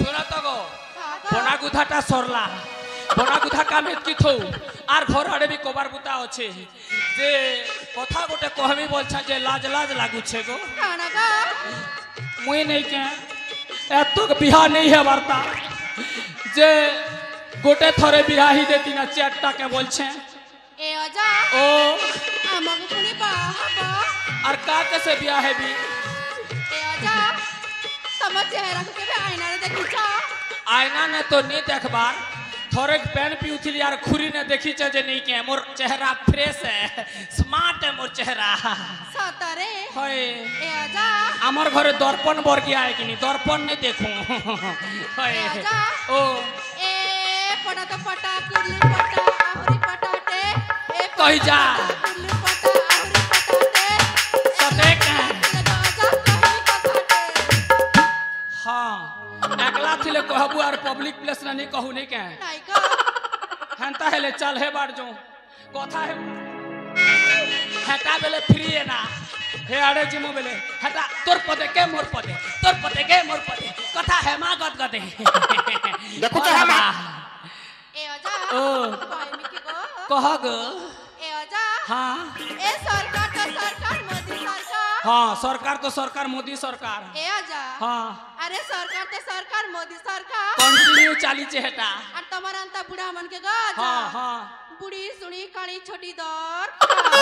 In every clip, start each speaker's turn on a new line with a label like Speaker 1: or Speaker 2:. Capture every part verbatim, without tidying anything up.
Speaker 1: सुना तो गो बना गुधाटा सरला बना गुधा काम एतकी थौ आर घर आड़े भी कबार बुता अच्छे जे कथा गोटे कहमी बोलछा जे लाज लाज लागू छे गो मुई नहीं के एतक बिहा नहीं है वार्ता जे गोटे थरे बिहा ही देती ना चारटा के बोलछे
Speaker 2: ए अजा
Speaker 1: ओ
Speaker 2: हमको पुनी बाबा
Speaker 1: आर का कैसे बिहा है भी
Speaker 2: ए अजा समझ चेहरा को के आईना रे देखी छ
Speaker 1: आईना ने तो नहीं देखबार थोड़े पेन पीउथिली यार खुरी ने देखी चे जे नहीं के मोर चेहरा फ्रेश है स्मार्ट है मोर चेहरा
Speaker 2: सतरे
Speaker 1: होय
Speaker 2: ए अजा
Speaker 1: हमर घरे दर्पण बर गया है कि नहीं दर्पण नहीं देखूं होय ओ
Speaker 2: ए पटा तो पटा कुर्ली पटा आहुरी पटाटे ए
Speaker 1: कहि जा
Speaker 2: कुर्ली पटा आहुरी पटाटे
Speaker 1: सते का
Speaker 2: अजा कहि कथाटे
Speaker 1: हां एकला थिले कहबू आर पब्लिक प्लेस ना नहीं कहू नहीं के
Speaker 2: नहीं का
Speaker 1: हंता हेले चल हे बार जो कथा है हटा बेले फ्री है ना हे आड़े जिमो बेले हटा तोर पदे के मोर पदे तोर पदे के मोर पदे कथा है मा गद गदे
Speaker 3: देखो तो हम
Speaker 2: ए अजा
Speaker 1: ओ
Speaker 2: कोई मिकी गो
Speaker 1: कह गो
Speaker 2: ए अजा
Speaker 1: हां
Speaker 2: ए सरकार तो सरकार मोदी सरकार
Speaker 1: हां सरकार तो सरकार मोदी सरकार
Speaker 2: ए अजा
Speaker 1: हां
Speaker 2: अरे सरकार तो सरकार मोदी सरकार
Speaker 1: कंटिन्यू चाली छे हेटा
Speaker 2: और तमर अंता बुढ़ा मन के गज
Speaker 1: हां हां
Speaker 2: बुढ़ी सुनी काली छोटी दर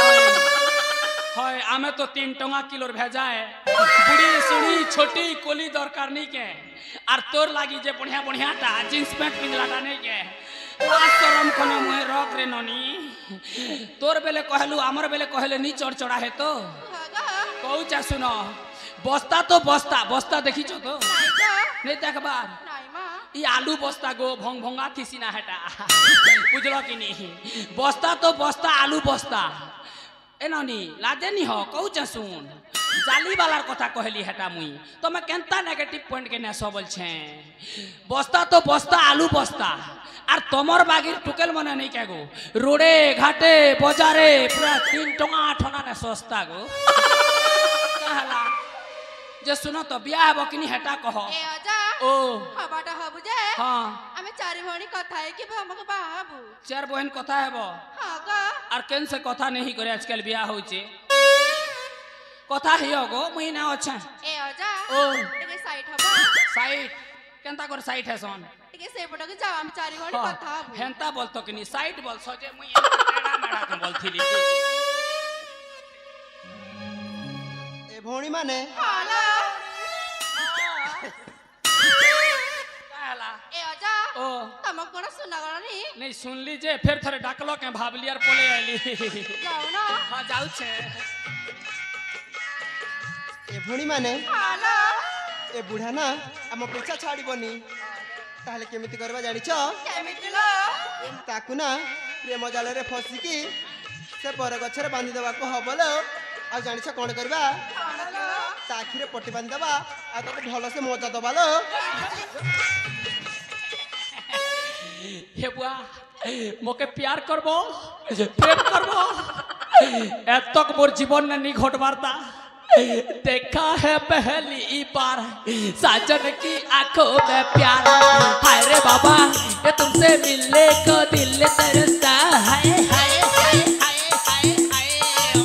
Speaker 1: हाय आमे तो तीन टंगा किलो भेजा है बुढ़ी सुनी छोटी कोली दरकार नहीं के आर तोर लागी जे बढ़िया बढ़िया टा जींस पैंट पिंजला टा नहीं के लाज शरम कोने मुहे रख रे ननी तोर बेले कहलू हमर बेले कहले नी चढ़ चढ़ा है तो कहू चा सुनो बस्ता तो बस्ता बस्ता देखी छो तो नहीं देखबार ई आलू बस्ता गो भंग भंगा थीसी ना हटा बुझलो कि नहीं बस्ता तो बस्ता आलू बस्ता ए ननी लाजे नी हो कहू चा सुन जाली वालार कथा कहली हेटा मुई तो मैं केनता नेगेटिव पॉइंट के ने सबल छे बस्ता तो बस्ता आलू बस्ता आर तमर बागिर टुकेल मने नहीं के गो रोडे घाटे बाजारे पूरा तीन टंगा ठना ने सस्ता गो कहला जे सुनो तो बियाह हबो कि नी हेटा कह
Speaker 2: ए अजा
Speaker 1: ओ
Speaker 2: हबाटा हबु जे
Speaker 1: हां
Speaker 2: हमें चारि भणी कथा है कि हमके बाबू
Speaker 1: चार बहन कथा हेबो
Speaker 2: हां का
Speaker 1: आर केन से कथा नहीं करे आजकल बियाह होचे कथा हियो गो महीना अच्छा
Speaker 2: ए अजा
Speaker 1: ओ
Speaker 2: टिके साइड हबो
Speaker 1: साइड केनता कर साइड है सोन
Speaker 2: टिके सेपटो के जाव हम चारि भणी कथा हबु
Speaker 1: हेंता बोलतो कि नी साइड बोल सजे मुई एड़ा मेड़ा के बोलथिली
Speaker 3: ए भौणी माने
Speaker 2: हाला
Speaker 1: कहला
Speaker 2: ए अजा
Speaker 1: ओ
Speaker 2: तमक कोन सुना गनी
Speaker 1: नहीं सुनली जे फिर थरे डाकलो के भाबलियार पोले आइली
Speaker 2: जाओ ना
Speaker 1: हां जाऊ छे
Speaker 3: ए भौणी माने
Speaker 2: हाला
Speaker 3: ए बुढ़ा ना हम पीछा छाड़बनी ताहले केमिति करबा जानि छ
Speaker 2: केमितिलो
Speaker 3: ताकू ना प्रेम जाल रे फसिकी से पर गछरे बांधी देबा को हबलो आ जानि छ कोन करबा ताखिरे पट्टी बांधी देबा आ ताको भलो से मजा दबा लो
Speaker 1: हे बुआ मोके प्यार करबो प्रेम करबो एतक मोर जीवन ने नी घटबारता देखा है पहली बार साजन की आंखों में प्यार हाय रे बाबा ये तुमसे मिलने को दिल तरसता हाय हाय हाय हाय हाय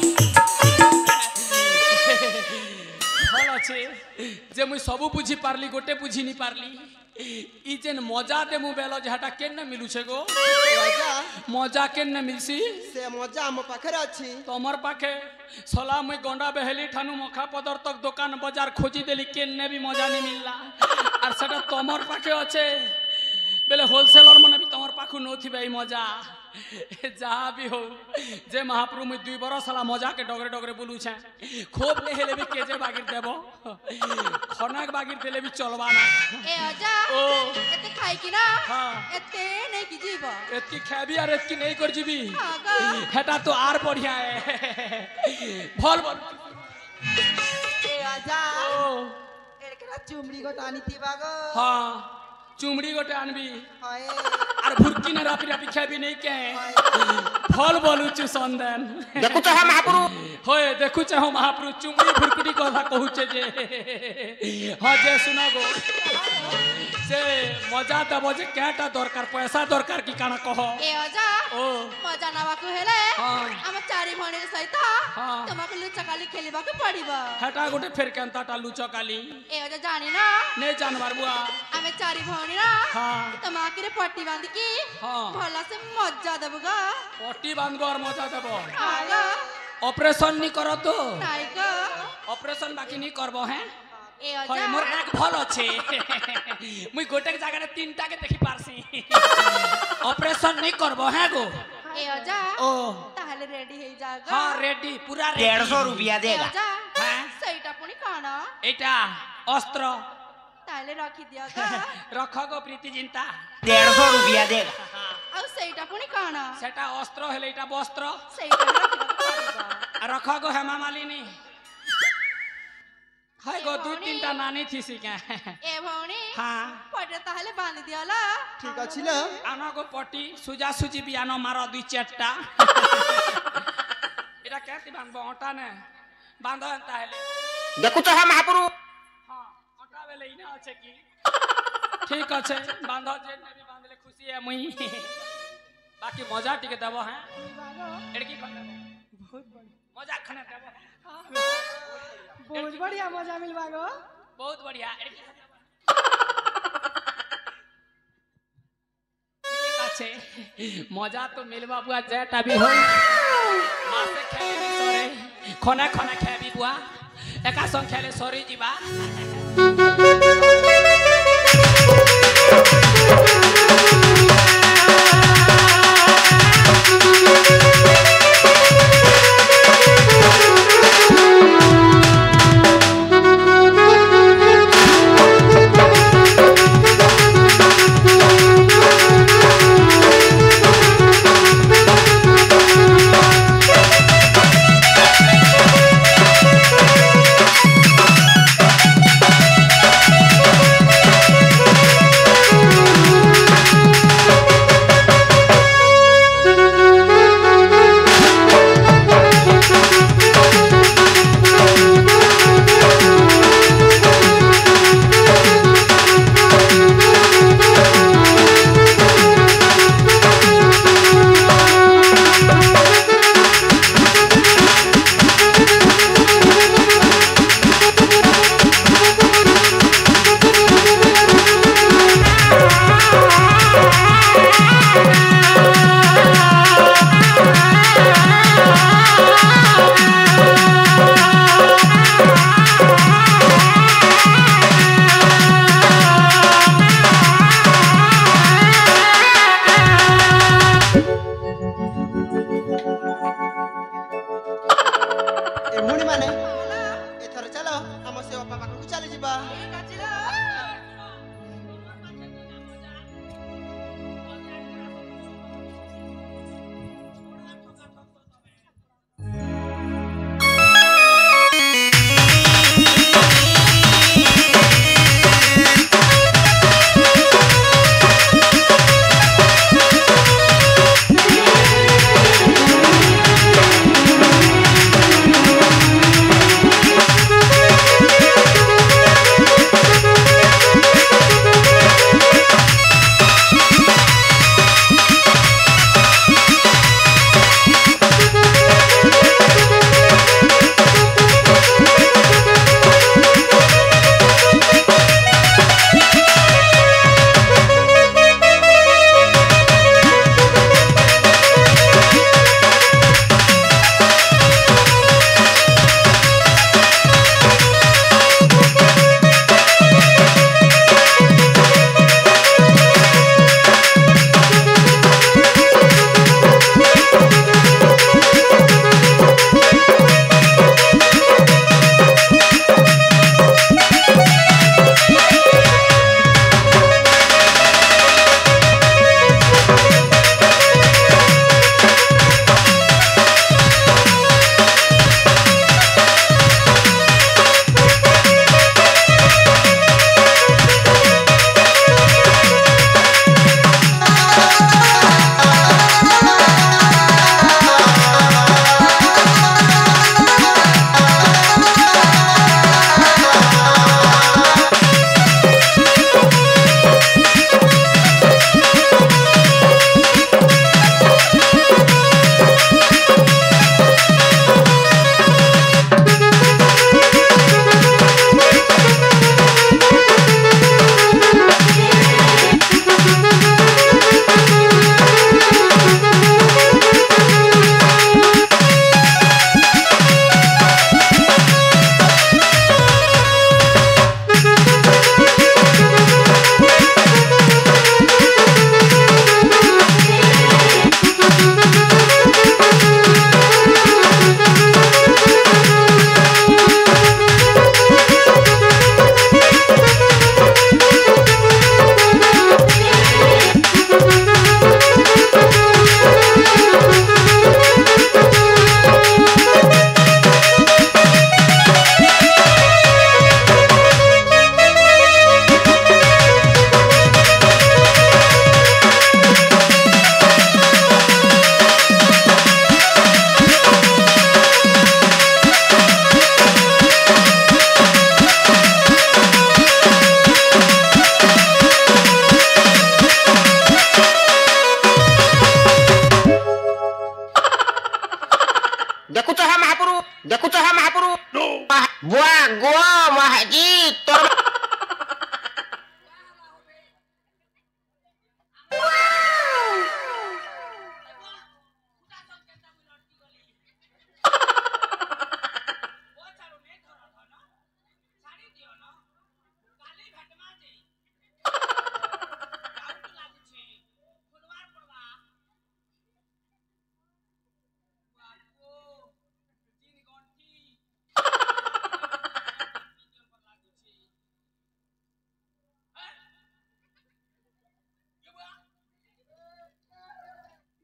Speaker 1: हाय भल अच्छे जे मुई सबू बुझी पारली गोटे बुझी नहीं पारली ई जेन मजा दे मु बेलो जहाटा केन न मिलु छे गो
Speaker 3: मजा
Speaker 1: मजा केन न मिलसी
Speaker 3: से मजा हम पाखरे अछि
Speaker 1: तमर पाखे सला मुई गंडा बेहली ठानु मखा पदर तक दुकान बाजार खोजी देली केन ने भी मजा नहीं मिलला और सेटा तमर पाखे अच्छे बेले होलसेलर मने भी तमर पाखु न थी भाई मजा जहाँ भी हो जे महाप्रभु मुई दुई बरस साला मजा के डगरे डगरे बोलू छे खूब ले हेले भी केजे बागिर देबो खनाक बागिर देले भी चलबा ना
Speaker 2: ए अजा
Speaker 1: ओ
Speaker 2: एते खाई कि ना
Speaker 1: हां
Speaker 2: एते नहीं की जीव
Speaker 1: एतकी खाबी और एतकी नहीं कर जीबी
Speaker 2: हां गा
Speaker 1: हेटा तो आर बढ़िया है भल बोल
Speaker 4: ए आजा
Speaker 1: ओ
Speaker 4: एड़करा चुमड़ी गोटानी थी बागो
Speaker 1: हां चुमड़ी गोटे आनबी
Speaker 4: हाय
Speaker 1: और भुरकी ने रापी रापी खाबी नहीं के फल बोलू छु संदन
Speaker 3: देखु तो हम महापुरु
Speaker 1: होय देखु छ हम महापुरु चुमड़ी भुरकुटी कथा कहू छे जे हां जे सुना गो से मजा दबो जे केटा दरकार पैसा दरकार की काना कह
Speaker 2: ए अजा
Speaker 1: ओ
Speaker 2: मजा नवाकु हेले
Speaker 1: हाँ।
Speaker 2: हम चारि भणी सहित
Speaker 1: हाँ।
Speaker 2: तुमको लुचकाली खेलिबाकु पड़िबो
Speaker 1: हेटा गोटे फेर केनता टा लुचो काली
Speaker 2: ए अजा जानी ना
Speaker 1: ने जानवर बुआ
Speaker 2: हम चारि भणी ना
Speaker 1: हाँ।
Speaker 2: तुमके रे पट्टी बांध की
Speaker 1: हाँ।
Speaker 2: भला से मजा देबगा
Speaker 1: पट्टी बांध और मजा देबो
Speaker 2: आगा
Speaker 1: ऑपरेशन नहीं करो तो
Speaker 2: नाइका
Speaker 1: ऑपरेशन बाकी नहीं करबो हैं
Speaker 2: ए
Speaker 1: হয়
Speaker 2: अजा
Speaker 1: মোর এক ভাল আছে মুই গোটেক জায়গায় তিনটাকে দেখি পারছি অপারেশন নাই করব হ্যাঁ গো
Speaker 2: ए अजा
Speaker 1: ও
Speaker 2: তাহলে রেডি হই যাগা
Speaker 1: হ্যাঁ রেডি পুরা রেডি
Speaker 5: डेढ़ सौ रुपया
Speaker 2: ए
Speaker 5: देगा
Speaker 2: अजा
Speaker 1: হ্যাঁ
Speaker 2: সেইটা পুনি কানা
Speaker 1: এটা অস্ত্র
Speaker 2: তাহলে রাখি দিয়াগা
Speaker 1: রখ গো প্রীতি চিন্তা
Speaker 5: डेढ़ सौ रुपया देगा
Speaker 2: আর সেইটা পুনি কানা
Speaker 1: সেটা অস্ত্র হলে এটা বস্ত্র
Speaker 2: সেইটা রাখিবাকু পড়িবা
Speaker 1: আর রখ গো হেমা মালিনী হয় গো দুই তিনটা নানি থিসি কে
Speaker 2: এ ভৌনি
Speaker 1: হ্যাঁ
Speaker 2: পটে তাহলে বাঁধি দিয়ালা
Speaker 3: ঠিক আছে না
Speaker 1: আনো গো পটি সুজা সুজি বিয়ানো মারো দুই চারটা এটা কেতি বাঁধবো ওটা নে বাঁধো তাহলে
Speaker 5: देखो तो हम महापुरु
Speaker 1: হ্যাঁ ওটা বেলে ইনা আছে কি ঠিক আছে বাঁধো যে নেবি বাঁধলে খুশি है মুই বাকি মজা টিকে দেব হ্যাঁ এড়কি কোন দেব বহুত বড় মজা খানে দেব
Speaker 4: बहुत बढ़िया मजा मिलवा गो
Speaker 1: बहुत बढ़िया এড়কি ঠিক আছে মজা তো মিলবা বুয়া যেটা বি হই মাসে খেলি সরে খনে খনে খেবি বুয়া একা সং খেলে সরি দিবা
Speaker 6: Thank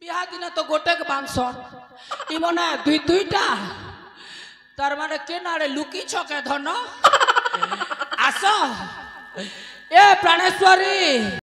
Speaker 1: বিহা দিনে তো গোটে বাংশন ইমনে দুই দুইটা তার মানে কেনারে লুকি ছকে ধন আস এ প্রাণেশ্বরী